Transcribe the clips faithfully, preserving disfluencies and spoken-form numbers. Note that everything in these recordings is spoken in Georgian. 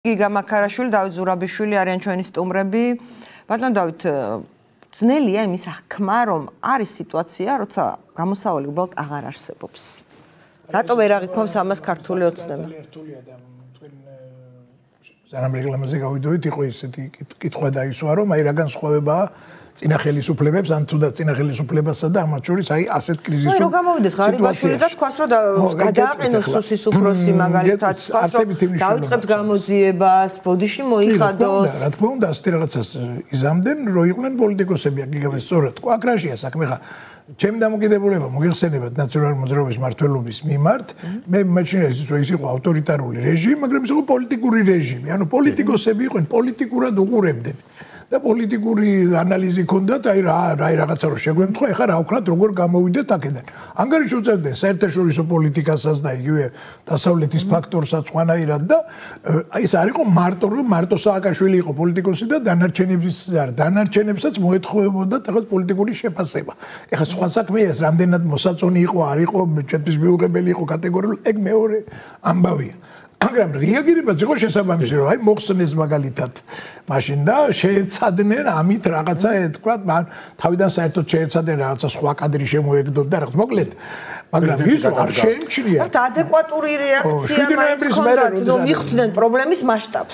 გიგა მაქარაშვილი, დავით ზურაბიშვილი არიან ჩვენი სტუმრები. ბატონო დავით, ძნელია იმის რა ხმა, რომ არის სიტუაცია, როცა გამოსავალი უბრალოდ აღარ არსებობს. რატო ვერ აღიქონს ამას ქართული ოცნება? რთულია და თქვენ სანამ რეკლამაზე გავიდოდით, იყო ისეთი კითხვა დაისვა, რომ აი რა განსხვავებაა წინა ხელისუფლებებს, ან თუნდაც წინა ხელისუფლებასა და ამათ შორის აი ასეთ კრიზისურ სიტუაციებში. რო გამოვიდეს ღარიბაშვილი და თქვას, რომ გადააყენოს სუსის უფროსი მაგალითად, თქვას, რომ დავიწყებთ გამოძიებას, ბოდიში მოიხადოს. რა თქმა უნდა, ასეთი რაღაცას იზამდნენ, რომ იყვნენ პოლიტიკოსები, აქ სწორად თქვა, აქ რაშია საქმე ხა ჩემი დამოკიდებულება მოგიხსენებათ ნაციონალური მოძრაობის მმართველობის მიმართ, მე მეჩნია ის რომ ის იყო ავტორიტარული რეჟიმი, მაგრამ ის იყო პოლიტიკური რეჟიმი, ანუ პოლიტიკოსები იყვნენ, პოლიტიკურად უყურებდნენ. და პოლიტიკური ანალიზი ქონდათ, აი რა აი რაღაცა რო შეგვემთხვა, ეხლა რა ვქნათ, როგორ გამოვიდეთ აქედან. ანგარიში უწევდნენ საერთაშორისო პოლიტიკასაც და იგივე დასავლეთის ფაქტორსაც ყვანაირად და ეს არ იყო მარტო რომ მარტო სააკაშვილი იყო პოლიტიკოსი და დანარჩენების არ დანარჩენებსაც მოეთხოვებოდა რაღაც პოლიტიკური შეფასება. ეხლა სხვა საქმეა ეს რამდენად მოსაწონი იყო, არ იყო, ჩვენთვის მიუღებელი იყო კატეგორიულად, ეგ მეორე ამბავია. მაგრამ რეაგირებაც იყო შესაბამისი, რომ აი მოხსნეს მაგალითად მაშინ და შეეცადნენ ამით რაღაცა ეთქვა, თავიდან საერთოდ შეეცადნენ რაღაცა სხვა კადრი შემოეგდოთ და რაღაც მოკლედ. მაგრამ ის არ შეემჩნია. ერთ ადეკვატური რეაქცია მაინც ჰქონდათ, რომ მიხვდნენ პრობლემის მასშტაბს.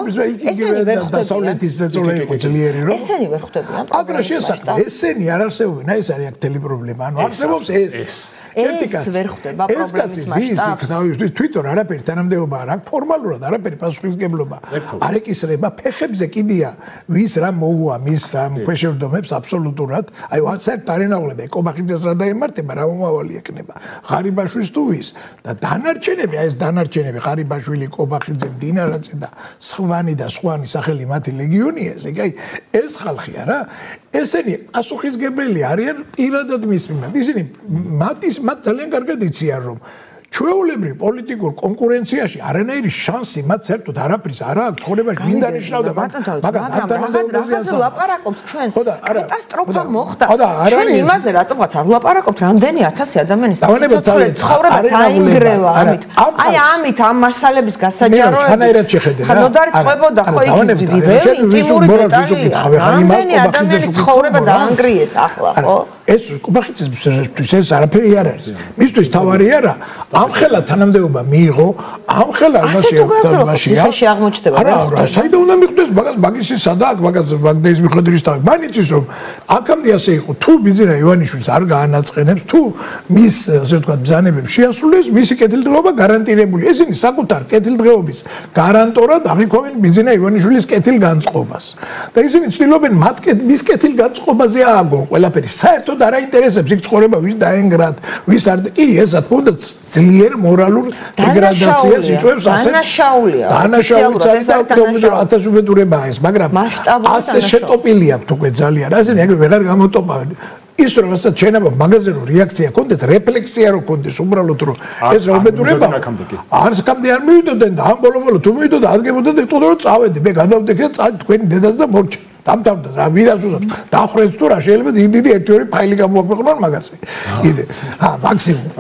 ესენი ვერ ხვდებიან. დასავლეთის ზეწოლა იყო ძლიერი, რომ ესენი ვერ ხვდებიან. აგრა შესაძლოა, ესენი არ არსებობენ, აი ეს არის აქ თელი პრობლემა. ანუ არსებობს ეს. ეს ვერ ხვდება პრობლემის მასშტაბს. თვითონ არაფერი თანამდებობა არ აქვს, ფორმალურად არაფერი პასუხისმგებლობა არ ეკისრება, ფეხებზე კიდია ვის რა მოუვა მის ქვეშევრდომებს აბსოლუტურად. აი საერთოდ არ ენაღლება ეკობახიძეს რა დაემართება, რა მომავალი ექნება. ღარიბაშვილს თუ ვის და დანარჩენები, აი ეს დანარჩენები, ღარიბაშვილი, კობახიძე, მდინარაძე და სხვანი და სხვანი სახელი მათი ლეგიონია, ესე იგი აი ეს ხალხია რა. ესენი პასუხისმგებელი არიან პირადად მის მიმართ. ისინი მათის მათ ძალიან კარგად იციან რომ ჩვეულებრივ პოლიტიკურ კონკურენციაში არანაირი შანსი მათ საერთოდ არაფრის არ აქვს ცხოვრებაში მინდა ნიშნავდა მაგრამ ანტანებაზე ლაპარაკობთ ჩვენ კატასტროფა მოხდა ჩვენ იმაზე რატომღაც არ ლაპარაკობთ რამდენი ათასი ადამიანის ცხოვრება დაინგრევა ამით აი ამით ამ მასალების გასაჯაროებით ხანოდარი წვებოდა ხო იგი ბევრი ინტიმური დეტალი რამდენი ადამიანის ცხოვრება დაანგრიეს ახლა ხო ეს კუბახიცის ეს არაფერი არ არის მისთვის თავარია რა ამხელა თანამდებობა მიიღო ამხელა მასშია აღმოჩნდება არა რა საერთოდ უნდა მიხვდეს მაგას მაგისი სადაა მაგას მაგდეის მიხედვის თავი მანიცის რომ აქამდე ასე იყო თუ ბიზნა ივანიშვილს არ გაანაწყენებს თუ მის ასე ვთქვათ ბრძანებებს შეასრულეს მისი კეთილდღეობა გარანტირებული ესენი საკუთარ კეთილდღეობის გარანტორად აღიქვამენ ბიზნა ივანიშვილის კეთილგანწყობას და ისინი ცდილობენ მათ მის კეთილგანწყობაზე ააგონ ყველაფერი საერთოდ არ აინტერესებს იქ ცხოვრება ვის დაენგრათ ვის არ კი ეს რა თქმა უნდა ძლიერ მორალურ დეგრადაციას იწვევს ასე დანაშაულია დანაშაულია ათასუბედურებაა ეს მაგრამ ასე შეტოპილი აქვს უკვე ძალიან ასე ეგ ვეღარ გამოტოპა ის რომ რასაც შეიძლება მაგაზე რომ რეაქცია კონდეს რეფლექსია რომ კონდეს უბრალოდ რომ ეს რა უბედურება არ სკამდე არ მივიდოდნენ და ამ ბოლო-ბოლო თუ მივიდოდა ადგებოდა და იტყოდა რომ წავედი მე გადავდექე თქვენი დედას და მორჩა დამთავრდა და ვირას უზად დახრეს თუ რა შეიძლება დიდი ერთი ორი ფაილი გამოაქვეყნონ მაგაზე კიდე ჰა მაქსიმუმ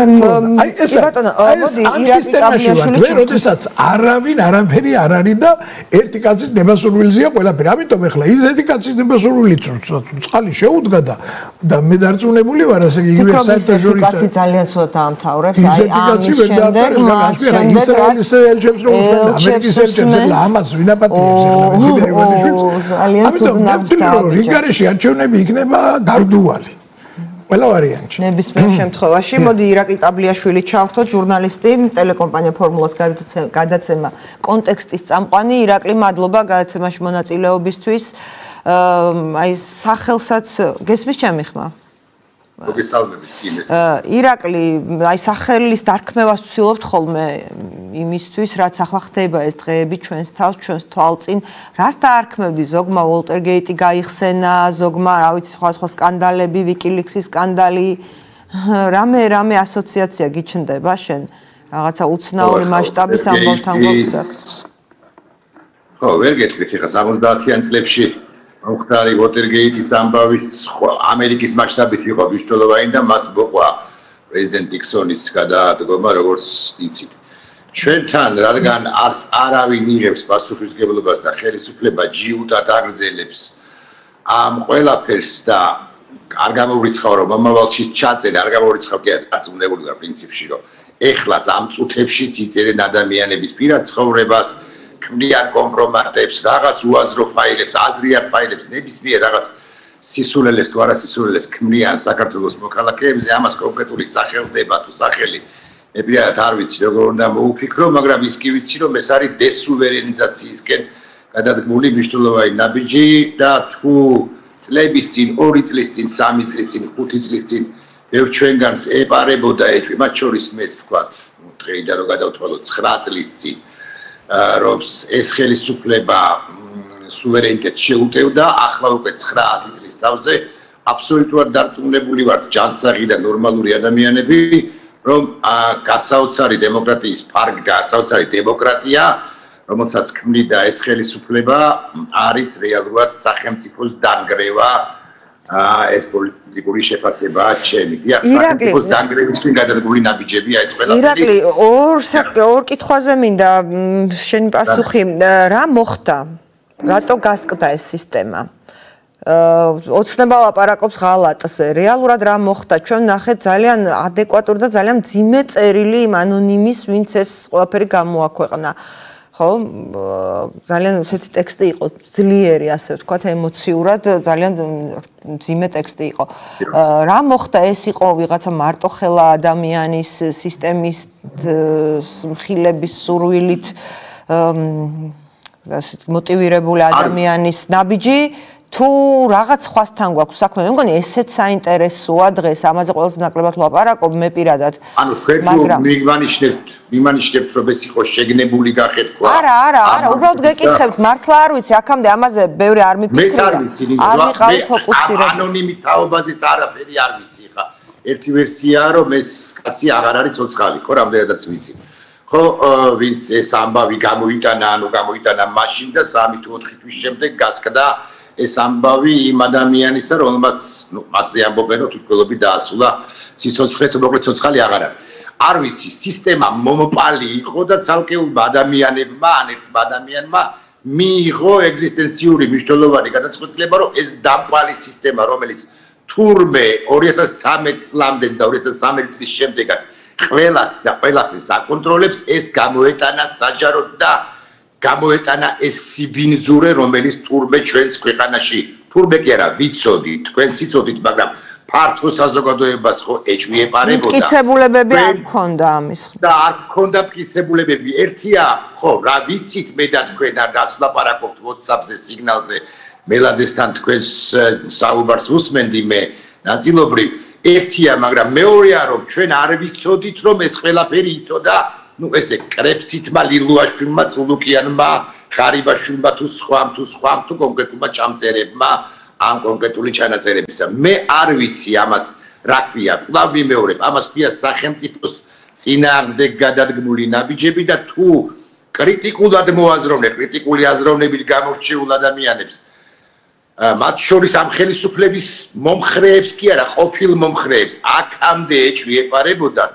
აი ეს ბატონო მოდი ირაკი კაბლიაშვილი მე როდესაც არავინ არაფერი არ არის და ერთი კაცის ნებასურვილზეა ყველაფერი ამიტომ ეხლა ის ერთი კაცის ნებასურვილიც წყალი შეუდგა და და მე დარწმუნებული ვარ ასე იგივე საერთაშორისო კაცი ძალიან ცუდად დაამთავრებს აი ამის შემდეგ მაგრამ ისრაელის ელჩებს რომ უსმენდა ამერიკის ელჩებს ამას ვინაპატიებს ეხლა მე ივანიშვილს ამიტომ ნამდვილად რიგარეში არჩევნები იქნება გარდუვალი. ყველა ვარიანტში. ნებისმიერ შემთხვევაში, მოდი ირაკლი ტაბლიაშვილი ჩავთოთ, ჟურნალისტი, ტელეკომპანია ფორმულას გადაცემა კონტექსტის წამყვანი. ირაკლი, მადლობა გადაცემაში მონაწილეობისთვის. აი სახელსაც გესმის ჩემი ხმა? მოგესალმებით იმეს. ირაკლი, აი სახელის დარქმევას ვცდილობთ ხოლმე იმისთვის, რაც ახლა ხდება ეს დღეები ჩვენს თავს, ჩვენს თვალწინ, რას დაარქმევდი ზოგმა ვოლტერგეიტი გაიხსენა, ზოგმა, რა ვიცი, სხვა სხვა სკანდალები, ვიკილიქსის სკანდალი, რამე რამე ასოციაცია გიჩნდება შენ, რაღაცა უცნაური მასშტაბის ამბავთან გვაქვს. ხო, ვერ გეტყვით ხა სამოცდაათიან წლებში მოხდარი ვოტერგეიტის ამბავის ამერიკის მასშტაბით იყო მნიშვნელოვანი და მას მოყვა პრეზიდენტ ნიქსონის გადაადგომა როგორც იცით. ჩვენთან რადგან არც არავინ იღებს პასუხისმგებლობას და ხელისუფლება ჯიუტად აგრძელებს ამ ყველაფერს და არ გამოვრიცხავ რომ მომავალში ჩაწერა არ გამოვრიცხავ კი აწუნებული ვარ პრინციპში რომ ეხლაც ამ წუთებშიც იწერენ ადამიანების პირად ცხოვრებას ქმნიან კომპრომატებს რაღაც უაზრო ფაილებს აზრიარ ფაილებს ნებისმიერ რაღაც სისულელეს თუ არა სისულელეს ქმნიან საქართველოს მოქალაქეებზე ამას კონკრეტული სახელდება თუ სახელი მე პირადად არ ვიცი როგორ უნდა მოუფიქრო მაგრამ ის კი ვიცი რომ ეს არის დესუვერენიზაციისკენ გადადგმული მნიშვნელოვანი ნაბიჯი და თუ წლების წინ ორი წლის წინ სამი წლის წინ ხუთი წლის წინ ბევრ ჩვენგანს ეპარებოდა ეჭვი მათ შორის მეც ვთქვათ დღეიდან რომ გადავთვალოთ ცხრა წლის წინ რომ ეს ხელისუფლება სუვერენიტეტს შეუტევდა ახლა უკვე ცხრა ათი წლის თავზე აბსოლუტურად დარწმუნებული ვართ ჯანსაღი და ნორმალური ადამიანები რომ გასაოცარი დემოკრატიის ფარგლი და გასაოცარი დემოკრატია რომელსაც ქმნიდა ეს ხელისუფლება არის რეალურად სახელმწიფოს დანგრევა ეს პოლიტიკური შეფასებაა ჩემი. სახელმწიფოს დანგრევისკენ გადადგმული ნაბიჯებია ეს ყველაფერი. ირაკლი ორ ორ კითხვაზე მინდა შენი პასუხი რა მოხდა? რატო გასკდა ეს სისტემა? ოცნება ლაპარაკობს ღალატზე. რეალურად რა მოხდა? ჩვენ ნახეთ ძალიან ადეკვატური და ძალიან მძიმე წერილი იმ ანონიმის, ვინც ეს ყველაფერი გამოაქვეყნა. ხო, ძალიან ესეთი ტექსტი იყო, ძლიერი, ასე ვთქვათ, ემოციურად, ძალიან მძიმე ტექსტი იყო. რა მოხდა? ეს იყო ვიღაცა მარტოხელა ადამიანის სისტემის მხილების სურვილით მოტივირებული ადამიანის ნაბიჯი თუ რაღაც ხვასთან გვაქვს საქმე. მე მგონი ესეც საინტერესოა დღეს ამაზე ყველაზე ნაკლებად ვლაპარაკობ მე პირადად. ანუ თქვენ მიგმანიშნებთ, მიმანიშნებთ რომ ეს იყო შეგნებული გახეთქვა. არა, არა, არა, უბრალოდ გეკითხებთ, მართლა არ ვიცი, აქამდე ამაზე ბევრი არ მიფიქრია. მეც არ ვიცი, არ ვიყავი ფოკუსირებული. ანონიმის თაობაზეც არაფერი არ ვიცი ხა. ერთი ვერსიაა რომ ეს კაცი აღარ არის ცოცხალი, ხო, რამდენადაც ვიცი. ხო, ვინც ეს ამბავი გამოიტანა, ანუ გამოიტანა მაშინ და სამი თუ ოთხი თვის შემდეგ გასკდა ეს ამბავი იმ ადამიანისა, რომელმაც, ნუ, მასზე ამბობენ, რომ თვითმკვლელობით დაასრულა სიცოცხლე, თუ მოკლედ ცოცხალი აღარ არის. არ ვიცი, სისტემა მომპალი იყო და ცალკეულმა ადამიანებმა, ან ერთმა ადამიანმა მიიღო ეგზისტენციური მნიშვნელოვანი გადაწყვეტილება, რომ ეს დამპალი სისტემა, რომელიც თურმე ორი ათას ცხრამეტ წლამდეც და ორი ათას ცხრამეტი წლის შემდეგაც ყველას და ყველაფერს აკონტროლებს, ეს გამოეტანა საჯაროდ და გამოეტანა ეს სიბინძურე, რომელიც თურმე ჩვენს ქვეყანაში, თურმე კი არა, ვიცოდით, თქვენ სიცოდით, მაგრამ ფართო საზოგადოებას ხო ეჭვი ეპარებოდა. მტკიცებულებები არ გქონდა ამის. და არ გქონდა მტკიცებულებები. ერთია, ხო, რა ვიცით მე და თქვენ არ გასვლაპარაკობთ WhatsApp-ზე, სიგნალზე, მელაძესთან თქვენს საუბარს უსმენდი მე ნაწილობრივ. ერთია, მაგრამ მეორეა, რომ ჩვენ არ ვიცოდით, რომ ეს ყველაფერი იწოდა ну ესე კრეფსითმა ლილუაშვილმა წულუკიანმა ხარიბაშვილმა თუ სხვამ თუ სხვამ თუ კონკრეტულმა ჩამწერებმა ამ კონკრეტული ჩანაწერებისა მე არ ვიცი ამას რა ქვია კვლავ ვიმეორებ ამას ქვია სახელმწიფოს წინააღმდეგ გადადგმული ნაბიჯები და თუ კრიტიკულად მოაზროვნე კრიტიკული აზროვნებით გამორჩეულ ადამიანებს მათ შორის ამ ხელისუფლების მომხრეებს კი არა ყოფილ მომხრეებს აქამდე ეჭვი ეპარებოდათ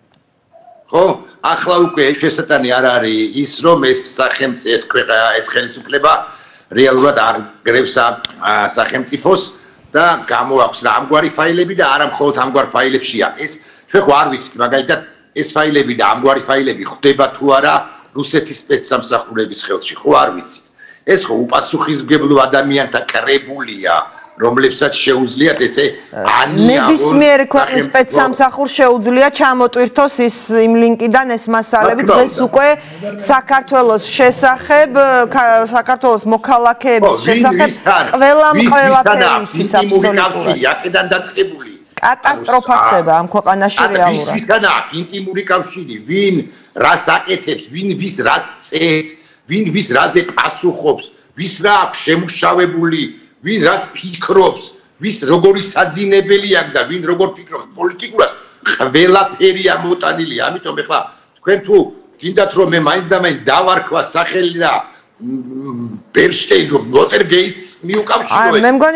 ხო ახლა უკვე შესატანი არ არის ის რომ ეს სახელმწიფო ეს ქვეყანა ეს ხელისუფლება რეალურად არ გრევს სახელმწიფოს და გამოაქვს რა ამგვარი ფაილები და არა მხოლოდ ამგვარ ფაილებშია ეს ჩვენ ხო არ ვიცით მაგალითად ეს ფაილები და ამგვარი ფაილები ხდება თუ არა რუსეთის სპეცსამსახურების ხელში ხო არ ვიცით ეს ხო უპასუხისმგებლო ადამიანთა კრებულია რომლებსაც შეუძლიათ ესე ანია ნებისმიერი ქვეყნის სპეცსამსახურს შეუძლია ჩამოტვირთოს ის იმ ლინკიდან ეს მასალები დღეს უკვე საქართველოს შესახებ საქართველოს მოქალაქეების შესახებ ყველამ ყველაფერი იცის აბსოლუტურად აქედან დაწყებული კატასტროფა ხდება ამ ქვეყანაში რეალურად ვისთან აქვს ინტიმური კავშირი ვინ რას აკეთებს ვინ ვის რას წეს ვინ ვის რაზე პასუხობს ვის რა აქვს შემუშავებული ვინ რას ფიქრობს, ვის როგორი საძინებელი აქვს და ვინ როგორ ფიქრობს პოლიტიკურად, ყველაფერია მოტანილი. ამიტომ ეხლა თქვენ თუ გინდათ რომ მე მაინც და მაინც დავარქვა სახელი და ბერშტეინ რომ ვოტერგეიტს მიუკავშირო ეს. მე მგონი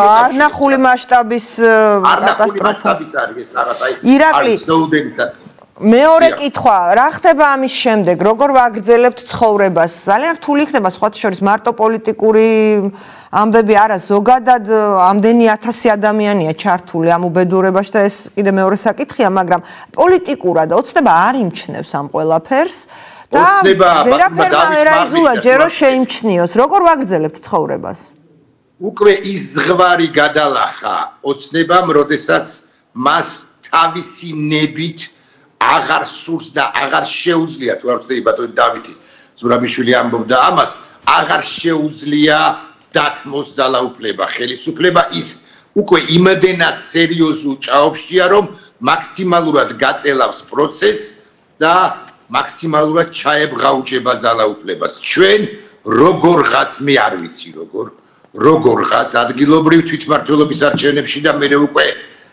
არნახული მასშტაბის კატასტროფა. არნახული მასშტაბის არის ეს რაღაც აი. ირაკლი სნოუდენისა მეორე კითხვა, რა ხდება ამის შემდეგ? როგორ ვაგრძელებთ ცხოვრებას? ძალიან რთული ხდება სხვათა შორის მარტო პოლიტიკური ამბები არა, ზოგადად ამდენი ათასი ადამიანია ჩართული ამ უბედურებაში და ეს კიდე მეორე საკითხია, მაგრამ პოლიტიკურად ოცნება არ იმჩნევს ამ ყველაფერს და ვერაფერმა ვერ აიძულა ჯერო შეიმჩნიოს. როგორ ვაგრძელებთ ცხოვრებას? უკვე ის ზღვარი გადალახა ოცნებამ, როდესაც მას თავისი ნებით აღარ სურს და აღარ შეუძლია, თუ არ ვცდები ბატონი დავითი ზურაბიშვილი ამბობდა ამას, აღარ შეუძლია დათმოს ძალაუფლება, ხელისუფლება ის უკვე იმდენად სერიოზულ ჭაობშია, რომ მაქსიმალურად გაწელავს პროცესს და მაქსიმალურად ჩაებღაუჭება ძალაუფლებას. ჩვენ როგორღაც მე არ ვიცი როგორ როგორღაც ადგილობრივ თვითმმართველობის არჩევნებში და მე უკვე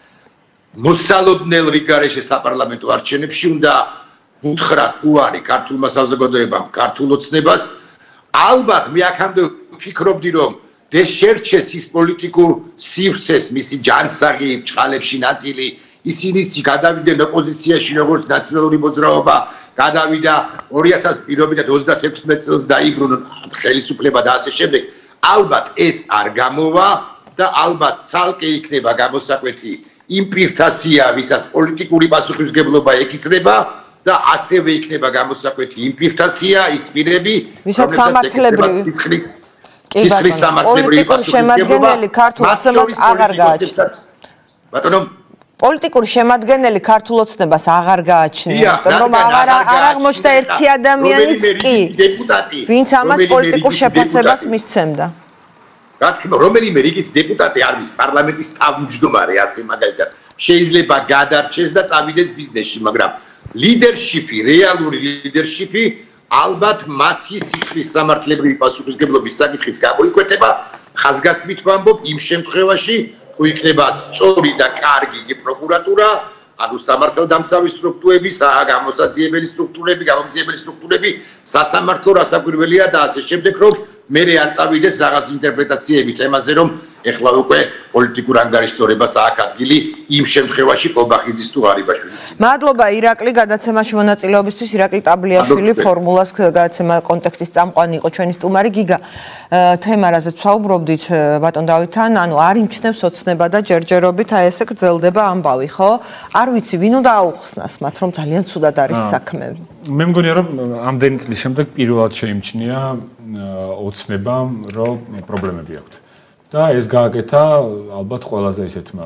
მოსალოდნელ რიგარეშე საპარლამენტო არჩევნებში უნდა ვუთხრა თუ არის ქართულმა საზოგადოებამ, ქართულ ოცნებას, ალბათ მე აქამდე ვფიქრობდი, რომ დეშერჩეს ის პოლიტიკურ სივრცეს, მისი ჯანსაღი ჭყალებში ნაწილი, ისინი გადავიდნენ ოპოზიციაში, როგორც ნაციონალური მოძრაობა, გადავიდა ორი ათას პირობიდან ოცდაექვსმეტ წელს დაიბრუნონ ხელისუფლება და ასე შემდეგ. ალბათ ეს არ გამოვა და ალბათ ცალკე იქნება გამოსაკვეთი იმ პირთასია, ვისაც პოლიტიკური პასუხისმგებლობა ეკისრება და ასევე იქნება გამოსაკვეთი იმ პირთასია, ის პირები, ვისაც სამართლებრივი სისხლის სამართლებრივი პოლიტიკური შემადგენელი ქართულ ოცნებას აღარ გააჩნია. ბატონო პოლიტიკური შემადგენელი ქართულ ოცნებას აღარ გააჩნია, იმიტომ რომ აღარ არ აღმოჩნდა ერთი ადამიანიც კი, ვინც ამას პოლიტიკურ შეფასებას მისცემდა. რა თქმა უნდა, რომელიმე რიგის დეპუტატი არის პარლამენტის თავმჯდომარე, ასე მაგალითად, შეიძლება გადარჩეს და წავიდეს ბიზნესში, მაგრამ ლიდერშიპი, რეალური ლიდერშიპი ალბათ მათი სისხლის სამართლებრივი პასუხისმგებლობის საკითხიც გამოიკვეთება, ხაზგასმით ვამბობ, იმ შემთხვევაში, თუ იქნება სწორი და კარგი პროკურატურა, ანუ სამართალდამცავი სტრუქტურები, გამოსაძიებელი სტრუქტურები, გამომძიებელი სტრუქტურები, სასამართლო რასაკვირველია და ასე შემდეგ, რომ მე არ წავიდეს რაღაც ინტერპრეტაციებით ემაზე, რომ ეხლა უკვე პოლიტიკურ ანგარიშწორებას აქ ადგილი იმ შემთხვევაში კობახიძის თუ ღარიბაშვილის. მადლობა ირაკლი გადაცემაში მონაწილეობისთვის. ირაკლი ტაბლიაშვილი ფორმულას გადაცემა კონტექსტის წამყვანი იყო ჩვენი სტუმარი. გიგა, თემა რაზეც ვსაუბრობდით ბატონ დავითთან, ანუ არ იმჩნევს ოცნება და ჯერჯერობით აი ესე გრძელდება ამბავი, ხო? არ ვიცი, ვინ უნდა აუხსნას მათ, რომ ძალიან ცუდად არის საქმე. მე მგონია, რომ ამდენი წლის შემდეგ პირველად შეიმჩნია ოცნებამ, რომ პრობლემები აქვს. და ეს გააკეთა ალბათ ყველაზე ისეთმა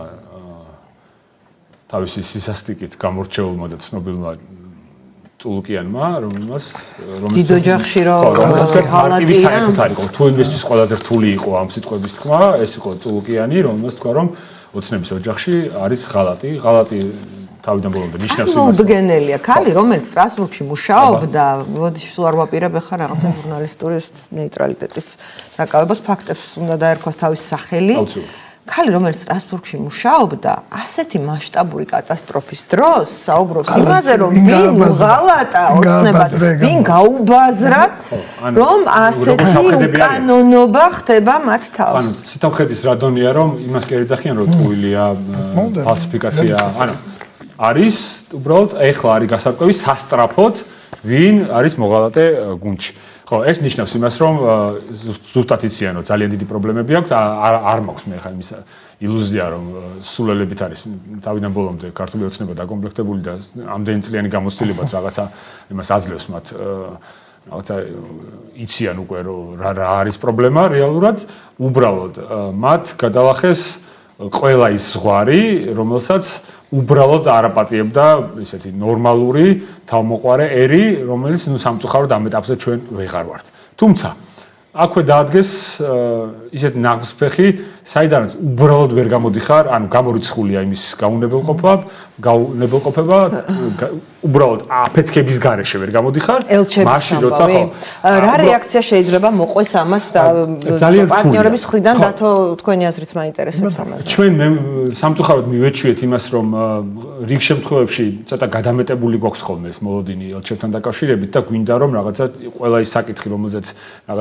თავისი სისასტიკით გამორჩეულმა და ცნობილმა წულუკიანმა, რომელმაც რომელიც დიდ ოჯახში რომ ხალატია საერთოდ არ იყო. თუ იმისთვის ყველაზე რთული იყო ამ სიტყვების თქვა, ეს იყო წულუკიანი, რომელმაც თქვა, რომ ოცნების ოჯახში არის ღალატი, ღალატი თავიდან ბოლომდე ნიშნავს იმას. უდგენელია ქალი, რომელიც სტრასბურგში მუშაობდა, მოდი სულ არ ვაპირებ ხა რაღაცა ჟურნალისტური ნეიტრალიტეტის საკავებას ფაქტებს უნდა დაერქვას თავის სახელი. ქალი, რომელიც სტრასბურგში მუშაობდა, ასეთი მასშტაბური კატასტროფის დროს საუბრობს იმაზე, რომ ვინ ღალატა ოცნებას, ვინ გაუბაზრა, რომ ასეთი უკანონობა ხდება მათ თავს. ანუ ციტავხედის რადონია, რომ იმას კი არ ეძახიან, რომ ტყუილია ფალსიფიკაცია, ანუ არის უბრალოდ ეხლა არის გასარკვევი სასტრაფოდ ვინ არის მოღალატე გუნდში. ხო, ეს ნიშნავს იმას, რომ ზუსტად იციან, რომ ძალიან დიდი პრობლემები აქვს, არ არ მაქვს მე ხა იმის ილუზია, რომ სულელებით არის თავიდან ბოლომდე ქართული ოცნება დაკომპლექტებული და ამდენი წლიანი გამოცდილებაც რაღაცა იმას აძლევს მათ რაღაცა იციან უკვე რომ რა რა არის პრობლემა რეალურად, უბრალოდ მათ გადალახეს ყველა ის ზღვარი, რომელსაც უბრალოდ არაპატიებდა ისეთი ნორმალური თავმოყარე ერი, რომელიც ნუ სამწუხაროდ ამ ეტაპზე ჩვენ ვეღარ ვართ. თუმცა აქვე დაადგეს ისეთი ნაღმსფეხი, საიდანაც უბრალოდ ვერ გამოდიხარ, ანუ გამორიცხულია იმის გაუნებელყოფა, გაუნებელყოფება, უბრალოდ აფეთქების გარეშე ვერ გამოდიხარ, მაშინ როცა ხო რა რეაქცია შეიძლება მოყვეს ამას და პარტნიორების მხრიდან დათო თქვენი აზრით მაინტერესებს ამაზე. ჩვენ მე სამწუხაროდ მივეჩვიეთ იმას, რომ რიგ შემთხვევებში ცოტა გადამეტებული გვაქვს ხოლმე ეს მოლოდინი ელჩებთან დაკავშირებით და გვინდა რომ რაღაცა ყველა ის საკითხი, რომელზეც რაღაცა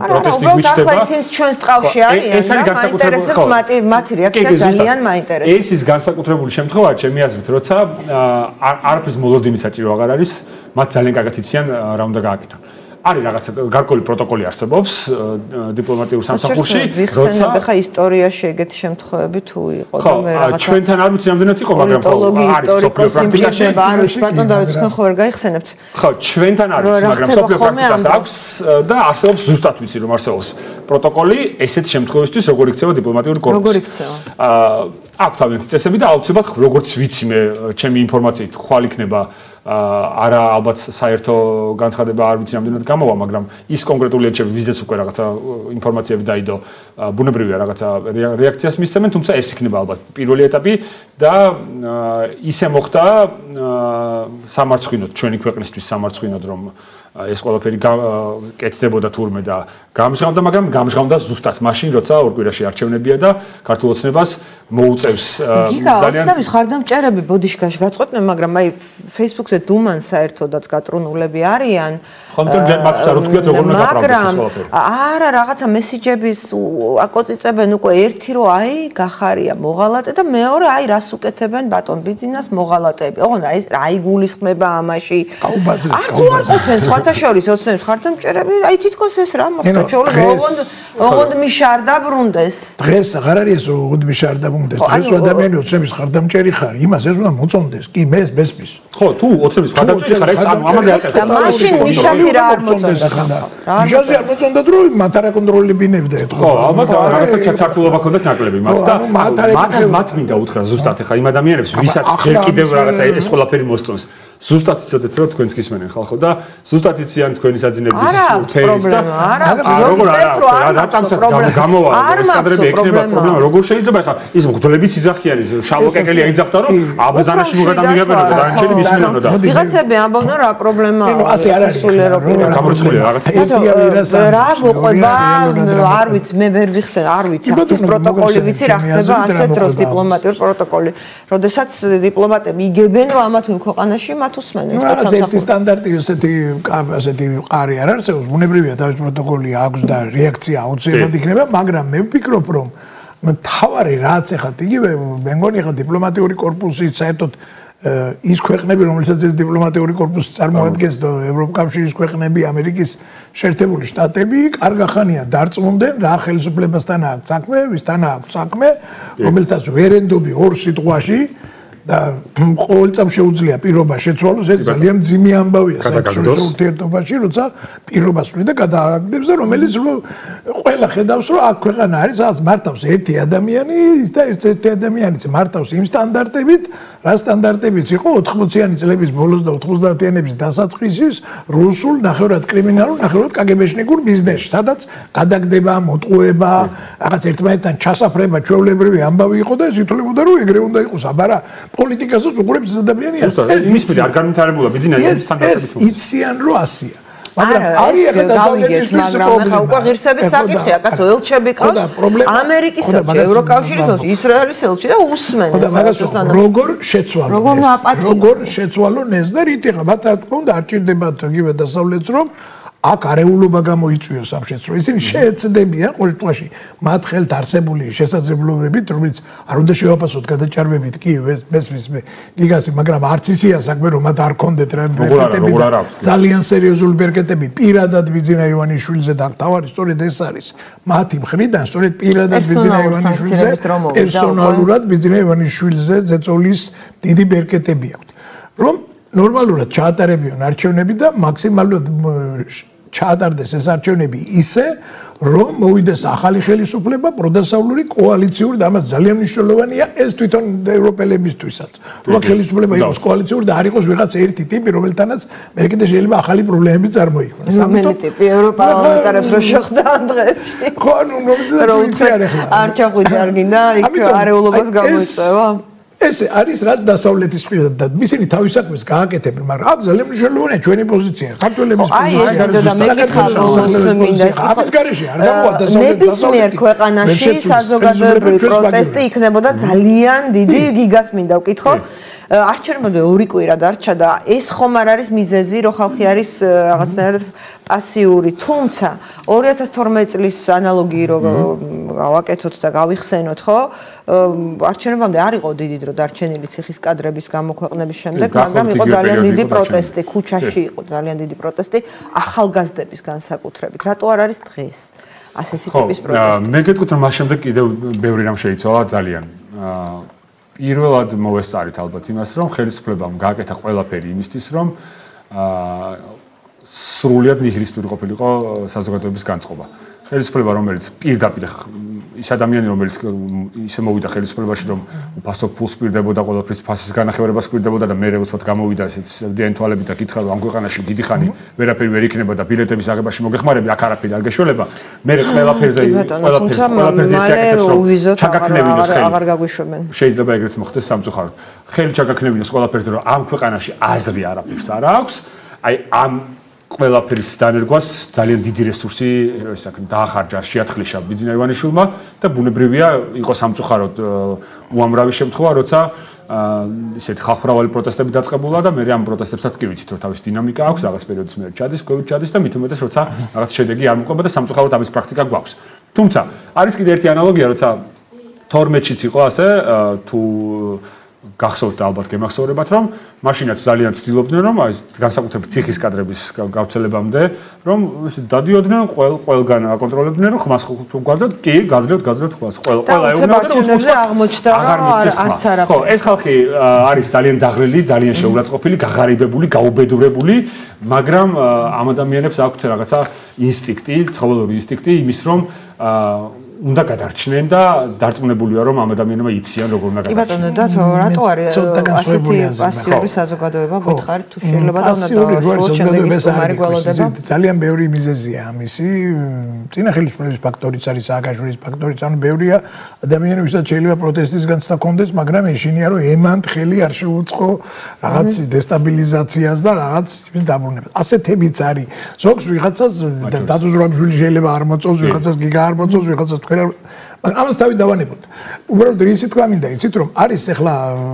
პროტესტი გვიჩდება. ახლა ისინი ჩვენს ტყავში არიან და მაინტერესებს მათი რეაქცია ძალიან მაინტერესებს. ეს ის განსაკუთრებული შემთხვევაა, ჩემი აზრით, როცა არაფრის მოლოდინი საჭირო აღარ არის, მათ ძალიან კარგად იციან რა უნდა გააკეთონ. არის რაღაცა გარკვეული პროტოკოლი არსებობს დიპლომატიურ სამსახურში, როცა ხა ისტორიაში ეგეთი შემთხვევები თუ იყო და მე რაღაცა ჩვენთან არ ვიცი რამდენად იყო, მაგრამ არის სოფლიო პრაქტიკაში. არის ბატონ დავით, თქვენ ხო ვერ გაიხსენებთ? ხო, ჩვენთან არის, მაგრამ სოფლიო პრაქტიკას აქვს და არსებობს ზუსტად ვიცი რომ არსებობს პროტოკოლი ესეთ შემთხვევისთვის, როგორ იქცევა დიპლომატიური კორპუსი. როგორ იქცევა? აა აქვს თავიანთი წესები და აუცილებლად როგორც ვიცი მე ჩემი ინფორმაციით ხვალ იქნება არა ალბათ საერთო განცხადება არ ვიცი რამდენად გამოვა, მაგრამ ის კონკრეტული ეთჭები ვიზეც უკვე რაღაცა ინფორმაციები დაიდო, ბუნებრივია რაღაცა რეაქციას მისცემენ, თუმცა ეს იქნება ალბათ პირველი ეტაპი და ისე მოხდა სამარცხვინოდ ჩვენი ქვეყნისთვის სამარცხვინოდ რომ ეს ყველაფერი კეთდებოდა თურმე და გამჟღავნდა, მაგრამ გამჟღავნდა ზუსტად მაშინ, როცა ორ კვირაში არჩევნებია და ქართულ ოცნებას მოუწევს ძალიან ოცნების ხარდამჭერები ბოდიშკაში გაწყვეტდნენ, მაგრამ აი Facebook-ზე დუმან საერთოდაც გატრუნულები არიან. ხონტენ მათთვის არ ვთქვიათ როგორ უნდა გაპრობდეს ეს ყველაფერი. არა, რაღაცა მესიჯების აკოწიწებენ უკვე ერთი რომ აი გახარია მოღალატე და მეორე აი რას უკეთებენ ბატონ ბიძინას მოღალატეები. ოღონდ აი აი გულისხმება ამაში. არც უარ ყოფენ სხვათა შორის ოცნების ხარდამჭერები, აი თითქოს ეს რა მოხდა, შეიძლება ოღონდ ოღონდ მიშარ დაბრუნდეს. დღეს აღარ არის ეს ოღონდ მიშარ დაბრუნდეს. დღეს ადამიანი ოცნების ხარდამჭერი ხარ, იმას ეს უნდა მოწონდეს. კი, მე მესმის. ხო, თუ ოცნების ხარდამჭერი ხარ, ეს ამაზე აწევს. და მაშინ მიშასი რა არ მოწონდა ხანდა. მიშასი არ მოწონდა დრო მათ არა კონტროლებინებდა ეთქო. ხო, ალბათ რაღაცა ჩართულობა ქონდათ ნაკლები მათ და მათ მათ მინდა უთხრა ზუსტად ახლა იმ ადამიანებს, ვისაც ჯერ კიდევ რაღაცა ეს ყველაფერი მოსწონს. ზუსტად იცოდეთ რომ თქვენს გისმენენ ხალხო და ზუსტად იციან თქვენი საძინების თეის და არა როგორ არა რა წამსაც გამოვა ეს კადრები ექნება პრობლემა როგორ შეიძლება ხა ის მღვდლებიც იძახიან ის შალო კეკელი აიძახდა რომ აბაზანაში მოგადამიგებენ და დანარჩენი მისმენანო და ვიღაცები ამბობდნენ რა პრობლემაა ნუ ასე არ არის გამორჩული რაღაცა რა მოყვება არ ვიცი მე ვერ ვიხსენ არ ვიცი ის პროტოკოლი ვიცი რა ხდება ასეთ დროს დიპლომატიური პროტოკოლი როდესაც დიპლომატები იგებენ რომ ამა თუ იმ ქვეყანაში მათ უსმენენ სპეციალურად ერთი სტანდარტი ესეთი ასეთი ყარი არ არსებობს ბუნებრივია თავის პროტოკოლი აქვს და რეაქცია აუცილებლად იქნება მაგრამ მე ვფიქრობ რომ თავარი რაც ეხათ იგივე მე მგონი ახლა დიპლომატიური კორპუსი საერთოდ ის ქვეყნები რომელსაც ეს დიპლომატიური კორპუსი წარმოადგენს და ევროპკავშირის ქვეყნები ამერიკის შეერთებული შტატები კარგახანია დარწმუნდნენ რა ხელისუფლებასთან აქვს საქმე ვისთან აქვს საქმე რომელთაც ვერენდობი ორ სიტყვაში და ყოველწამ შეუძლია პირობა შეცვალოს ეს ძალიან ძიმი ამბავია საერთაშორისო ურთიერთობაში როცა პირობას ვიდა გადააგდებს და რომელიც ყველა ხედავს რომ აქ ქვეყანა არის სადაც მართავს ერთი ადამიანი და ერთ-ერთი ადამიანიც მართავს იმ სტანდარტებით რა სტანდარტებიც იყო ოთხმოციანი წლების ბოლოს და ოთხმოცდაათიანების დასაწყისის რუსულ ნახევრად კრიმინალურ ნახევრად კაგებეშნიკურ ბიზნესში სადაც გადაგდება მოტყუება რაღაც ერთმანეთთან ჩასაფრება ჩვეულებრივი ამბავი იყო და ეს ითვლებოდა რომ ეგრე უნდა იყოს აბარა პოლიტიკასაც უყურებს ადამიანია ეს ის მე არ განვითარებულა ბიზნესი ეს სტანდარტები ეს იციან რომ ასია მაგრამ არის ახლა დასავლეთის მაგრამ ახლა უკვე ღირსების საკითხია კაცო ელჩები ყავს ამერიკის ელჩი ევროკავშირის ელჩი ისრაელის ელჩი და უსმენენ საერთოდ როგორ შეცვალო როგორ შეცვალო ეს და რითი ხა მათ თქონდა არ ჭირდებათ იგივე დასავლეთს რომ აქ არეულობა გამოიწვიოს ამ შეცვლას. ისინი შეეცდებიან ყოველ შემთხვევაში მათ ხელთ არსებული შესაძლებლობებით, რომელიც არ უნდა შევაფასოთ გადაჭარბებით კი მესმის გიგასი, მაგრამ არც ისია საქმე რომ მათ არ კონდეთ რა ბერკეტები. ძალიან სერიოზული ბერკეტები პირადად ბიძინა ივანიშვილზე და თავარი სწორედ ეს არის. მათი მხრიდან სწორედ პირადად ბიძინა ივანიშვილზე პერსონალურად ბიძინა ივანიშვილზე ზეწოლის დიდი ბერკეტები აქვს. რომ ნორმალურად ჩაატარებიონ არჩევნები და მაქსიმალურად ჩაატარდეს ეს არჩევნები ისე, რომ მოვიდეს ახალი ხელისუფლება პროდასავლური კოალიციური და ამას ძალიან მნიშვნელოვანია ეს თვითონ ევროპელებისთვისაც. რომ ხელისუფლება იყოს კოალიციური და არ იყოს ვიღაც ერთი ტიპი, რომელთანაც მე კიდე შეიძლება ახალი პრობლემები წარმოიქმნას. ამიტომ ტიპი ევროპარლამენტარებს რო შეხვდა ამ დღეებში. ხო, ნუ რომ ვიცი არ ახლა. არ ჩახვიდა არ გინდა იქ არეულობას გამოიწევა. ეს არის რაც დასავლეთის მხრიდან და ისინი თავის საქმეს გააკეთებენ, მაგრამ აქ ძალიან მნიშვნელოვანია ჩვენი პოზიცია, ქართველების პოზიცია. აი, და მე გითხარ, მინდა ამის გარეშე არ გამოვა დასავლეთ ნებისმიერ ქვეყანაში საზოგადოებრივი პროტესტი იქნებოდა ძალიან დიდი გიგას მინდა ვკითხო. არჩევნებამდე ორი კვირა დარჩა და ეს ხომ არ არის მიზეზი, რომ ხალხი არის რაღაცნაირად პასიური, თუმცა ორი ათას თორმეტი წლის ანალოგი რო გავაკეთოთ და გავიხსენოთ, ხო? არჩევნებამდე არ იყო დიდი დრო დარჩენილი ციხის კადრების გამოქვეყნების შემდეგ, მაგრამ იყო ძალიან დიდი პროტესტი, ქუჩაში იყო ძალიან დიდი პროტესტი ახალგაზრდების განსაკუთრებით. რატო არ არის დღეს ასეთი ტიპის პროტესტი? მე გეტყვით რომ მას შემდეგ კიდევ ბევრი რამ შეიცვალა ძალიან. პირველად მოვესწარით ალბათ იმას, რომ ხელისუფლებამ გააკეთა ყველაფერი იმისთვის, რომ სრულიად ნიჰილისტური ყოფილიყო საზოგადოების განწყობა. ხელისუფლება, რომელიც პირდაპირ ის ადამიანი, რომელიც ისე მოვიდა ხელისუფლებაში, რომ უფასო ფულს პირდებოდა, ყველაფრის ფასის განახევარებას პირდებოდა და მე უცბად გამოვიდა ესეც დიან თვალებით და კითხა, რომ ამ ქვეყანაში დიდი ხანი ვერაფერი ვერ იქნება და ბილეთების აღებაში მოგეხმარები, აქ არაფერი არ გეშველება. მე ყველაფერზე ყველაფერს ყველაფერზე ისიაკეთებს, რომ ჩაგაქნევინოს ხელი. აღარ გაგვიშვებენ. შეიძლება ეგრეც მოხდეს სამწუხაროდ. ხელი ჩაგაქნევინოს ყველაფერზე, რომ ამ ქვეყანაში აზრი არაფერს არ აქვს. აი ამ ყველაფერის დანერგვას ძალიან დიდი რესურსი ესე დაახარჯა შეათხრიშა ბიძინაევანიშვილმა და ბუნებრივია იყო სამწუხაროდ უამრავი შემთხვევა, როცა ისეთი ხალხმრავალი პროტესტები დაწყებულა და მე ამ პროტესტებსაც კი ვიცით, რომ თავის დინამიკა აქვს, რაღაც პერიოდის მერე ჩადის, კვებით ჩადის და მით უმეტეს როცა რაღაც შედეგი არ მოყვება და სამწუხაროდ ამის პრაქტიკა გვაქვს. თუმცა არის კიდე ერთი ანალოგია, როცა თორმეტშიც იყო ასე თუ გახსოვთ ალბათ გემახსოვრებათ, რომ მაშინაც ძალიან ცდილობდნენ, რომ აი განსაკუთრებით ციხის კადრების გავრცელებამდე, რომ დადიოდნენ, ყველგან აკონტროლებდნენ, რომ ხმას თუ გვარდათ, კი, გაძლევთ, გაძლევთ ხმას. ყველა ყველა ეუბნება და უცხოეთზე აღმოჩნდა, რომ არც არაფერი. ხო, ეს ხალხი არის ძალიან დაღლილი, ძალიან შეურაცხყოფილი, გაღარიბებული, გაუბედურებული, მაგრამ ამ ადამიანებს აქვთ რაღაცა ინსტინქტი, ცხოველური ინსტინქტი იმის, რომ უნდა გადარჩნენ და დარწმუნებულია რომ ამ ადამიანებმა იციან როგორ უნდა გადარჩნენ. კი ბატონო, დათო, რატო არის ასეთი პასიური საზოგადოება გითხარით თუ შეიძლება და უნდა დაასრულოთ შემდეგი სტუმარი გველოდება? ძალიან ბევრი მიზეზია ამისი. წინა ხელისუფლების ფაქტორიც არის, სააკაშვილის ფაქტორიც, ანუ ბევრია ადამიანები, ვისაც შეიძლება პროტესტის განცდა ჰქონდეს, მაგრამ ეშინია რომ ემანთ ხელი არ შეუწყო რაღაც დესტაბილიზაციას და რაღაც ის დაბრუნებას. ასეთებიც არის. ზოგს ვიღაცას დადო ზურაბშვილი შეიძლება არ მოწონს, ვიღაცას გიგა არ მოწონს, ვიღაცას მაგრამ ამას თავი დავანებოთ. უბრალოდ რისი თქვა მინდა იცით რომ არის ახლა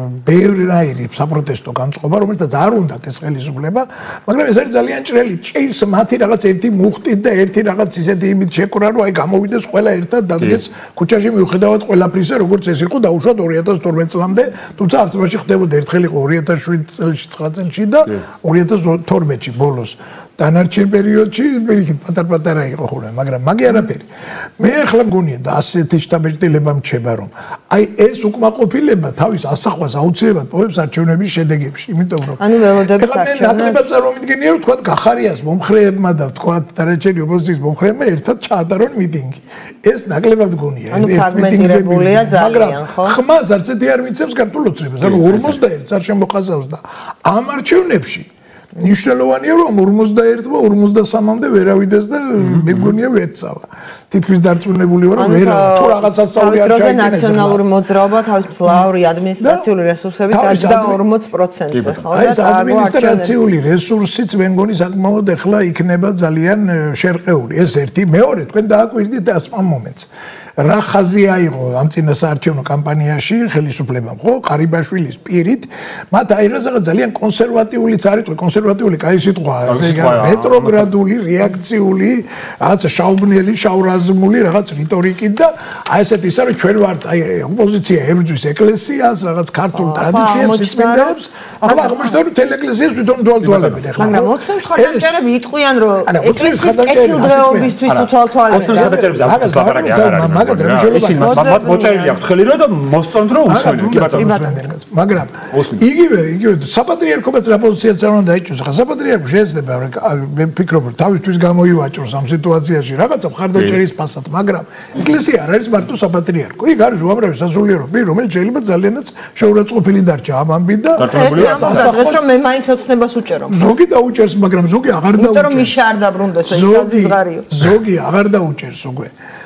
ბევრი საპროტესტო განწყობა, რომელსაც არ უნდათ ეს ხელისუფლება, მაგრამ ეს არის ძალიან ჭრელი. ჭირს მათი რაღაც ერთი მუხტით და ერთი რაღაც ისეთი იმით შეკრა, რომ აი გამოვიდეს ყველა ერთად დადგეს ქუჩაში მიუხედავად ყველაფრისა, როგორც ეს იყო დაუშვათ ორი ათას თორმეტი წლამდე, თუმცა არც მაშინ ხდებოდა ერთხელ იყო ორი ათას შვიდ წელს, ცხრა წელში და ორი ათას თორმეტში ბოლოს. დანარჩენ პერიოდში პირიქით პატარ-პატარა იყო ხოლმე, მაგრამ მაგი არაფერი. მე ახლა მგონია და ასეთი შტაბ-ჭდილება მრჩება რომ აი ეს უკმაყოფილება თავის ასახვას აუცილებლად პოვებს არჩევნების შედეგებში, იმიტომ რომ ანუ ველოდებით ახლა მე ნაკლებად წარმოვიდგენია რომ თქვა გახარიას მომხრეებმა და თქვა დანარჩენი ოპოზიციის მომხრეებმა ერთად ჩაატარონ მიტინგი. ეს ნაკლებად მგონია ერთ მიტინგზე, მაგრამ ხმას არც ერთი არ მიცემს ქართულ ოცნებას, ანუ ორმოცდაერთს არ შემოხაზავს და ამ არჩევნებში ნიშნულოვანია რომ ორმოცდაერთმა ორმოცდასამამდე ვერავიდეს და მე მგონია ვეცავა. თითქმის დარწმუნებული ვარ რომ ვერა თუ რაღაცა სწავლი არ ჩაიგდეს. ნაციონალური მოძრაობა თავის მძლავრი ადმინისტრაციული რესურსებით დაჯდა ორმოც პროცენტზე, ხო? აი ეს ადმინისტრაციული რესურსიც მე მგონი საკმაოდ ახლა იქნება ძალიან შერყეული. ეს ერთი, მეორე თქვენ დააკვირდით ამ მომენტს. რა ხაზი აიღო ამ წინა საარჩევნო კამპანიაში ხელისუფლებამ, ხო? ყარიბაშვილის პირით, მათ აიღეს რაღაც ძალიან კონსერვატიულიც არის, კონსერვატიული კაი სიტყვაა, რეტროგრადული, რეაქციული, რაღაც შაუბნელი, შაურაზმული რაღაც რიტორიკით და აი ესეთი ის არის ჩვენ ვართ აი ოპოზიცია ებრძვის ეკლესიას, რაღაც ქართულ ტრადიციებს ისმენდებს, ახლა აღმოჩნდა რომ თელ ეკლესიას თვითონ დვალდვალებენ ახლა. მაგრამ ოცნების ხადამჭერები იტყვიან რომ ეკლესიის კეთილდღეობისთვის უთვალთვალებენ. ოცნების ხადამჭერებს აქვს ლაპარაკი არ არის. ისინი მათ მოწერილი აქვს ხელი რომ და მოსწონთ რომ უსმენენ, კი ბატონო. მაგრამ იგივე, იგივე საპატრიარქოებიც რა პოზიციაც არ უნდა დაიჭროს. ხა საპატრიარქო შეიძლება მე ვფიქრობ რომ თავისთვის გამოივაჭროს ამ სიტუაციაში რაღაცა მხარდაჭერის ფასად, მაგრამ ეკლესია არ არის მარტო საპატრიარქო. იქ არის უამრავი სასულიერო პირი, რომელიც შეიძლება ძალიანაც შეურაცხყოფილი დარჩა ამ ამბით და დღეს რომ მე მაინც ოცნებას უჭერო. ზოგი დაუჭერს, მაგრამ ზოგი აღარ დაუჭერს. იმიტომ რომ მიშა არ დაბრუნდეს, ის აზიზღარიო. ზოგი აღარ დაუჭერს უკვე.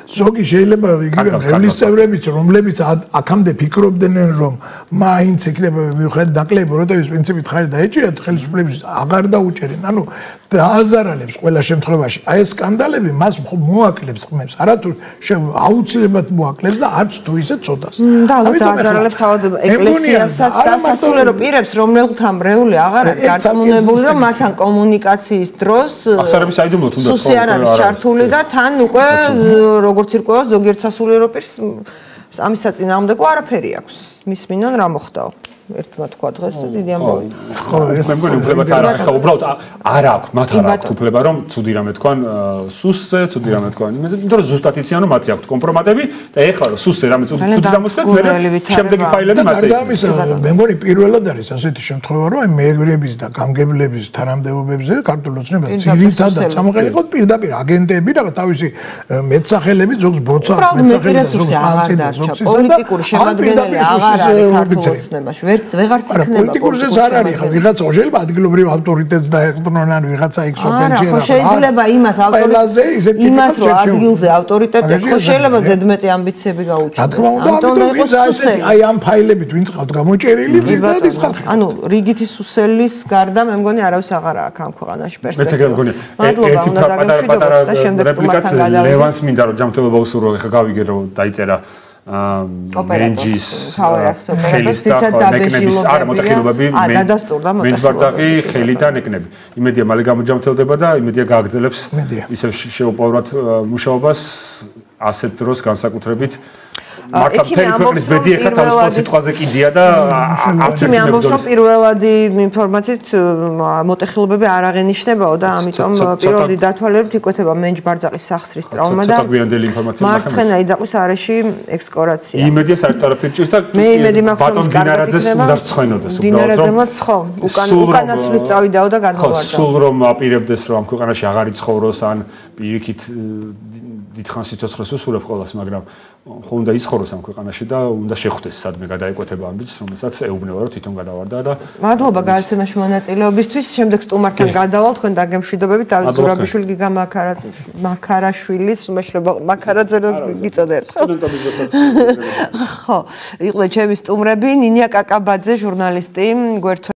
ზოგი შეიძლება იგივე მრევლის წევრებიც რომლებიც აქამდე ფიქრობდნენ რომ მაინც იქნება მიუხედავად დაკლება როდესაც პრინციპით ხარი დაეჭირათ ხელისუფლების აღარ დაუჭერენ ანუ დააზარალებს ყველა შემთხვევაში აი ეს სკანდალები მას მოაკლებს ხმებს არათუ აუცილებლად მოაკლებს და არც თუ ისე ცოტას და ალბათ დააზარალებს თავად ეკლესიასაც დასასრულო პირებს რომელთა მრევლი აღარ არის გაწმუნებული რომ მათთან კომუნიკაციის დროს აღსარების აიდუმლო თუნდაც სუსი არ არის ჩართული და თან უკვე როგორც ირკვევა ზოგიერთ სასულიერო პირს ამის საწინააღმდეგო არაფერი აქვს მის მინონ რა მოხდაო ერთმა თქვა დღეს და დიდი ამბავი. ხო, ეს მე მგონი უბრალოდ არ აქვს, უბრალოდ არ აქვს, მათ არ აქვს უფლება რომ ცუდი რამე თქვან სუსზე, ცუდი რამე თქვან. იმიტომ რომ ზუსტად იციან რომ მათი აქვს კომპრომატები და ეხლა რომ სუსზე რამე ცუდი დამოსწრეთ, მე შემდეგი ფაილები მათი. და ამის მე მგონი პირველად არის ასეთი შემთხვევა რომ აი მეებრების და გამგებლების თანამდებობებზე ქართულ ოცნებას ძირითადად წამოყენიყოთ პირდაპირ აგენტები და თავისი მეტსახელები ზოგს ბოცა მეტსახელები ზოგს ანცედა ზოგს პოლიტიკური შემადგენელი აღარ არის ქართულ ოცნებაში. ვერც ვეღარც იქნება პოლიტიკურზეც არ არის ხა ვიღაცა შეიძლება ადგილობრივ ავტორიტეტს დაეყრდნონ ან ვიღაცა იქ სოფელში არა შეიძლება იმას ავტორიტეტს იმას რომ ადგილზე ავტორიტეტი ხო შეიძლება ზედმეტი ამბიციები გაუჩნდეს რა თქმა უნდა ამიტომ ვიღაც ასეთი აი ამ ფაილებით ვინც ყავთ გამოჭერილი ვიღაც ის ხალხი ანუ რიგითი სუსელის გარდა მე მგონი არავის აღარ აქვს ამ ქვეყანაში პერსპექტივა მადლობა უნდა დაგემშვიდობოთ და შემდეგ სტუმართან გადავიდეთ ლევანს მინდა რომ ჯანმრთელობა უსურვო ეხა გავიგე რომ დაიწერა მენჯის ხელის და ნეკნების არ მოტეხილობები მენჯბარძაღი ხელი და ნეკნები იმედია მალე გამოჯამრთელდება და იმედია გააგრძელებს ისევ შეუპოვრად მუშაობას ასეთ დროს განსაკუთრებით მართლა მთელი ქვეყნის ბედი ეხა თავისუფალ სიტყვაზე კიდია და არც მე ამბობს რომ პირველადი ინფორმაციით მოტეხილობები არ აღენიშნებაო და ამიტომ პირველადი დათვალიერებით იკვეთება მენჯბარძაღის სახსრის ტრაუმა და ცოტა გვიანდელი ინფორმაცია მარცხენა იდაყვის არეში ექსკორაცია იმედია საერთოდ არაფერი ჭირს და მე იმედი მაქვს რომ კარგად იქნება უნდა რცხენოდეს უბრალოდ დინარაძემაც ხო უკან უკანასვლით წავიდაო და გადმოვარდა სულ რომ აპირებდეს რომ ამ ქვეყანაში აღარ იცხოვროს ან პირიქით დიდხანს სიცოცხლეს უსურებ ყოველას მაგრამ ხო უნდა იცხოვროს ამ ქვეყანაში და უნდა შეხვდეს სადმე გადაეკვეთება ამბიც რომელსაც ეუბნება რომ თვითონ გადავარდა და მადლობა გადაცემაში მონაწილეობისთვის შემდეგ სტუმართან გადავალ თქვენ დაგემშვიდობებით დავით ზურაბიშვილი გიგა მაქარაშვილის უმეშლება მაქარაძე რო გიწოდე ერთხელ ხო იყო ჩემი სტუმრები ნინია კაკაბაძე ჟურნალისტი გვერდ